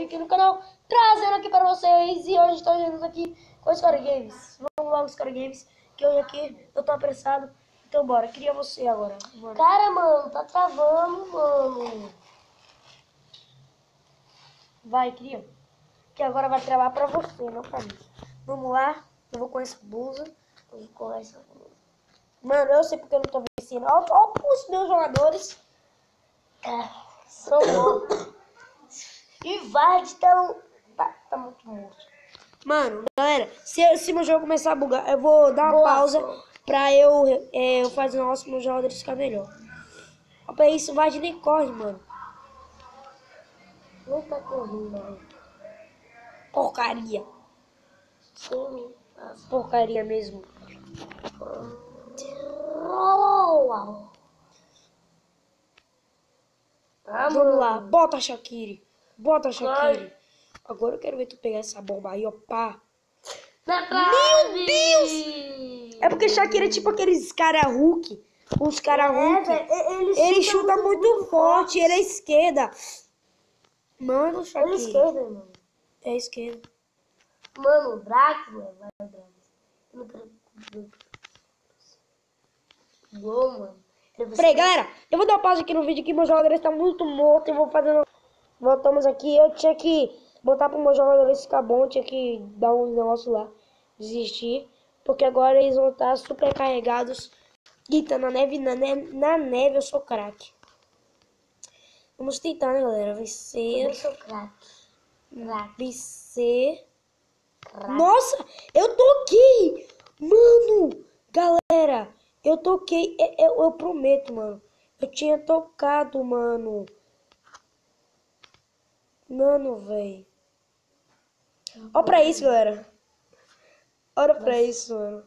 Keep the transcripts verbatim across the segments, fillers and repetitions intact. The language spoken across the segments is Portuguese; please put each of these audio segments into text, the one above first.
hoje aqui no canal, trazendo aqui para vocês. E hoje estou junto aqui com o Score Games. Vamos lá, Score Games, que hoje aqui eu tô apressado. Então bora, queria você agora. Bora. Cara, mano, tá travando, mano. Vai, cria. Que agora vai travar pra você, não pra mim. Vamos lá, eu vou com essa blusa. Eu vou com essa blusa. Mano, eu sei porque eu não tô vencendo. Olha, olha os meus jogadores. É, são bons. E Vard tá, tá, tá muito morto. Mano, galera, se, se meu jogo começar a bugar, eu vou dar uma Boa, pausa pô. pra eu, é, eu fazer o nosso meus jogadores ficar melhor. Ó, pra isso, vai de nem corre, mano. Não tá correndo, não. Porcaria. Sim, tá. Porcaria mesmo. Ah, Vamos mano. lá, bota a Shaqiri. Bota a Shaqiri. Agora eu quero ver tu pegar essa bomba aí, ó, pá. Na trave! Meu Deus! É porque Shaqiri é tipo aqueles cara Hulk. Os cara É, Hulk. velho, ele, Ele chuta muito, muito forte, ele é esquerda. Mano, Ele é Shaqiri. esquerda, mano. É esquerda. Mano, o Draco, mano. Vai, Draco. Eu não quero... Gol, mano. Peraí, galera, eu vou dar uma pausa aqui no vídeo que meu jogador está muito morto. Eu vou fazendo. Voltamos aqui. Eu tinha que botar pro meu jogador ficar bom. Tinha que dar um negócio lá. Desistir. Porque agora eles vão estar super carregados. E tá na neve, na neve, na neve eu sou craque. Vamos tentar, né, galera? Vai ser. Eu sou craque. Vai ser. Craque. Nossa, eu toquei! Mano, galera, eu toquei. Eu, eu, eu prometo, mano. Eu tinha tocado, mano. Mano, velho. Olha pra isso, galera. Olha pra isso, mano.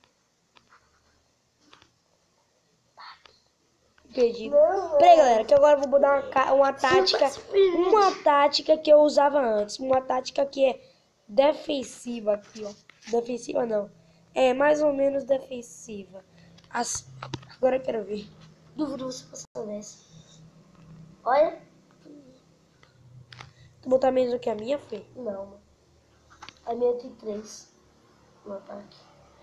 Perdido. Não, Peraí, galera, que agora eu vou mudar uma, ca- uma tática. Uma tática que eu usava antes. Uma tática que é defensiva aqui, ó. Defensiva não. É mais ou menos defensiva. As... Agora eu quero ver. Duvido você passar dessa. Olha. Tu botar menos do que a minha, Fê? Não, mano. A minha tem três no ataque.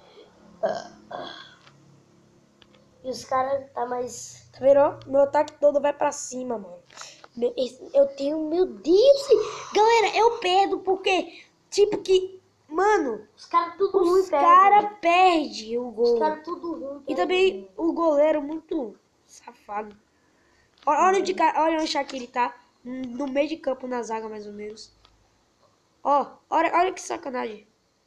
E os caras tá mais... Tá vendo, ó? Meu ataque todo vai pra cima, mano. Meu, esse- eu tenho... Meu Deus! Galera, eu perdo porque... Tipo que... Mano, Os caras tudo ruim, os caras perdem o gol. Os caras tudo ruim. E também o goleiro muito safado. Olha, olha onde, ca- olha onde o Shaqiri tá. No meio de campo, na zaga, mais ou menos. Ó, olha, olha que sacanagem.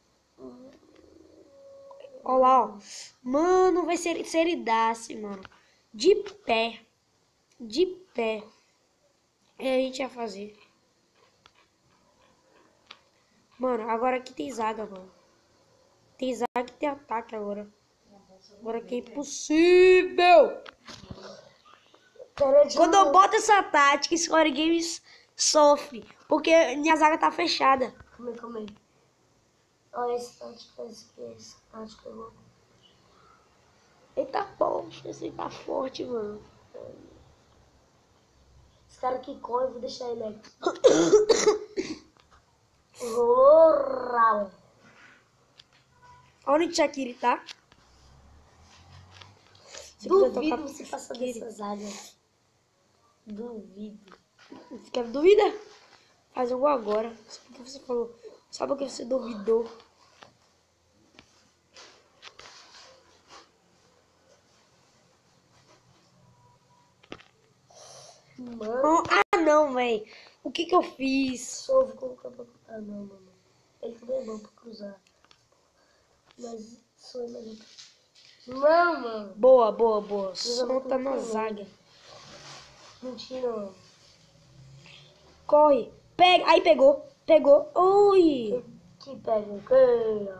Olha lá, ó. Mano, vai ser seridace, mano. De pé. De pé. É, a gente ia fazer. Mano, agora aqui tem zaga, mano. Tem zaga e tem ataque agora. Agora que é impossível. Quando eu boto essa tática, Score Games sofre. Porque minha zaga tá fechada. Calma aí, calma aí. Olha esse tático, esse aqui, esse tático pegou. Eita porra, esse tá forte, mano. Esse cara que corre, eu vou deixar ele aqui. Rural. Onde o Shaqiri tá? Se quiser Duvido tocar você pro passar Shaqiri. dessas áreas. Duvido. Você quer duvida? Faz um gol agora. Só porque você falou. Só porque você duvidou. Mano, Ah, não, velho. O que que eu fiz? só vou colocar pra... Ah, não, mano. Ele também é bom pra cruzar. Mas sou melhor. Não, mano. Boa, boa, boa. Eu Solta não na tô zaga. Mentira, mano. Corre. Pega. Aí pegou. Pegou. Ui. Que pega o quê?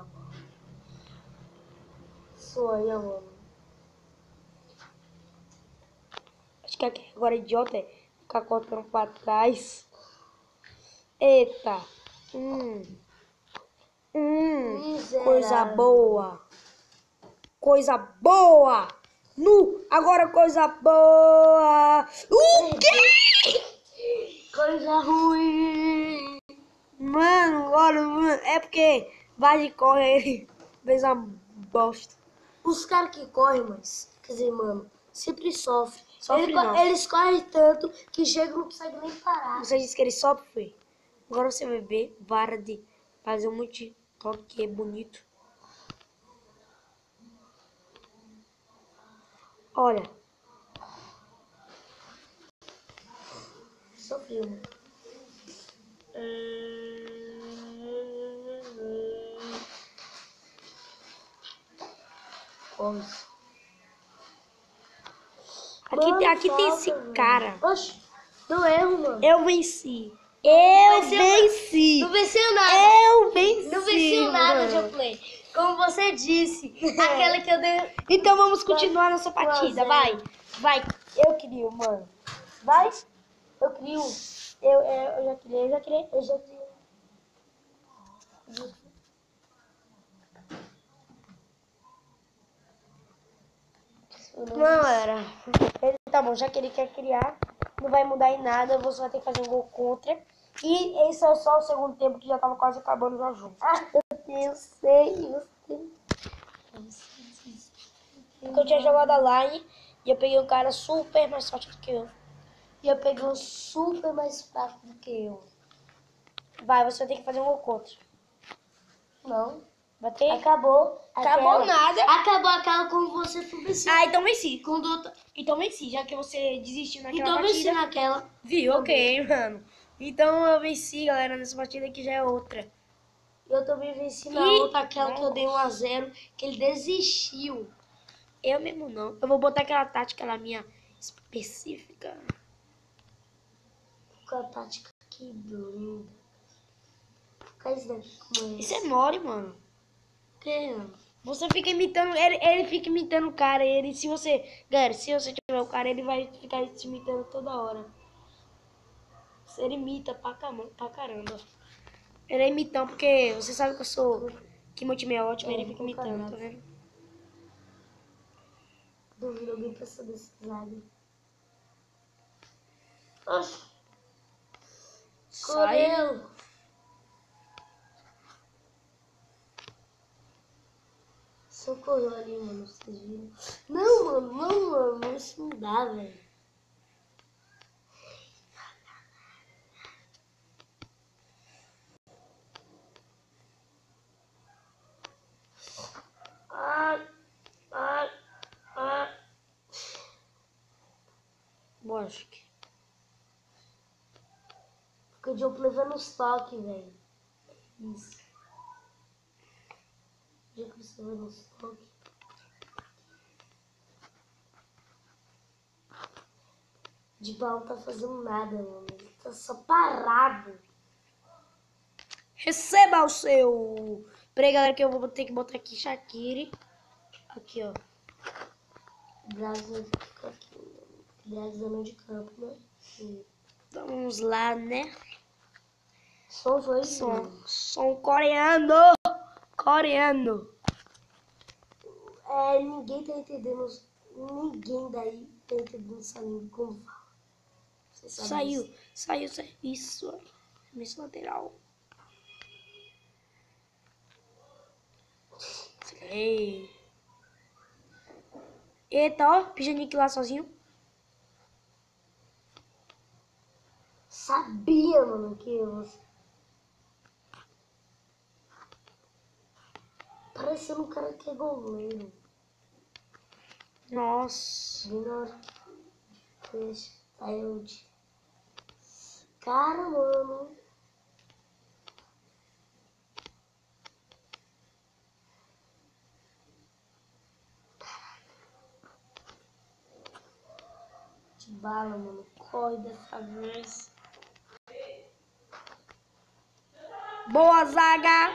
Sou aí, mano. Acho que aqui agora idiota é ficar cortando pra trás. Eita. Hum. Hum. Miserável. Coisa boa. Coisa boa. Nu. Agora coisa boa. O quê? Coisa ruim. é porque vai e corre, ele fez uma bosta. Os caras que correm, mas, quer dizer, mano, sempre sofrem. Sofre Ele co- não. Eles correm tanto que chega e não consegue nem parar. Você disse que ele sofre, foi? Agora você vai ver Vardy fazer um TikTok que é bonito. Olha. Sofreu, mano. Corre. Aqui, Mano, tem, aqui tem falta, esse velho. cara. Oxe, deu erro, mano. Eu venci. Eu venceu venci. Não venceu nada. Eu venci. Não venceu nada, mano. Joplay. Como você disse, aquela que eu dei. Então vamos continuar nossa partida. zero. Vai. Vai. Eu crio, mano. Vai. Eu crio. Eu, eu, eu já criei, eu já criei. Eu já tinha. Não era. Ele, tá bom, já que ele quer criar, não vai mudar em nada, você vai ter que fazer um gol contra. E esse é só o segundo tempo que já tava quase acabando já jogo. Ah, eu sei, eu sei. Porque eu tinha jogado a line e eu peguei um cara super mais forte do que eu. E eu peguei um super mais fraco do que eu. Vai, você vai ter que fazer um gol contra. Não. Vai ter? Acabou. Acabou aquela- nada. Acabou aquela como você foi vencido. Ah, então venci. Quando outra... Então venci, já que você desistiu naquela Então venci partida. naquela. Viu? Ok, mano. Então eu venci, galera, nessa partida que já é outra. Eu também venci na Ih, outra, aquela que eu dei um a zero, que ele desistiu. Eu mesmo não. Eu vou botar aquela tática lá minha específica. Com a tática que linda. Fica isso daqui com Isso esse. é mole, mano. Que? Você fica imitando, ele, ele fica imitando o cara, ele, se você, galera, se você tiver o cara, ele vai ficar te imitando toda hora. Você imita pra, cama- pra caramba. Ele é imitão, porque você sabe que eu sou, que meu time é ótimo, É, ele fica com imitando, caralho. tá vendo? Duvido alguém pensar desse zague. Oxe. Sai. Correu. Socorreu ali, mano, vocês viram? Não, mano, não, mano, isso não dá, velho. Ai, ai, ai. Lógico. Fica de eu levando os toques, velho. Isso. Já que você levando os toques. De bala não tá fazendo nada, mano. Ele tá só parado. Receba o seu... Peraí, galera, que eu vou ter que botar aqui Shaqiri. Aqui, ó. Brasil vai ficar aqui, mano. Brasil não de campo, né? E Então, vamos lá, né? Só foi Som, som. som coreano. Coreano. É, ninguém tá entendendo. Ninguém daí tá entendendo essa língua como fala. Você sabe Saiu, disso. saiu serviço. Serviço lateral. Ei. Eita, ó, Pijanique lá sozinho. Sabia, mano, que eu... Parecendo um cara que é goleiro. Nossa. Bem na hora que fecha. Saiu de... Cara, mano. De bala, mano. Corre dessa vez. Boa zaga.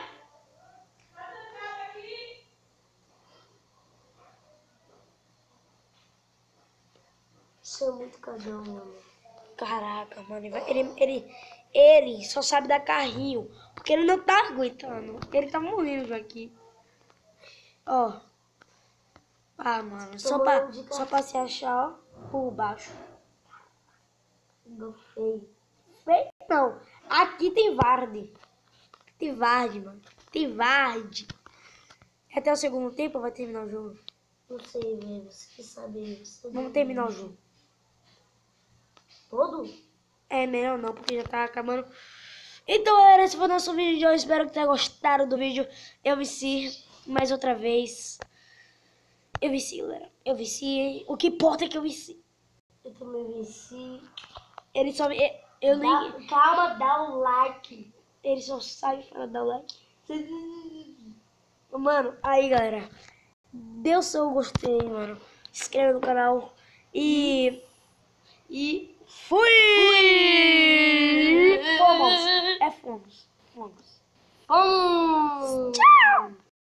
Isso é muito cagão, mano. Caraca, mano. Ele, ele, ele só sabe dar carrinho. Porque ele não tá aguentando. Ele tá morrendo já aqui. Ó. Ah, mano. Só pra, só pra se achar, ó. Por baixo. Ficou feio. Feio não. Aqui tem Vardy. Tivarde, mano. Tivarde. Até o segundo tempo vai terminar o jogo. Não sei, velho. Você quer saber? Você Vamos terminar o jogo. Todo? É melhor não, porque já tá acabando. Então, galera, esse foi o nosso vídeo de hoje. Espero que tenham gostado do vídeo. Eu venci mais outra vez. Eu venci, galera. Eu venci. O que importa é que eu venci. Eu também venci. Ele só... Eu, eu nem... Dá- calma, dá um like. Ele só sai para dar like. Mano, aí, galera. Dê o seu gostei, mano. Se inscreve no canal. E... E Fui! Fomos! É fomos. Fomos. fomos! Tchau!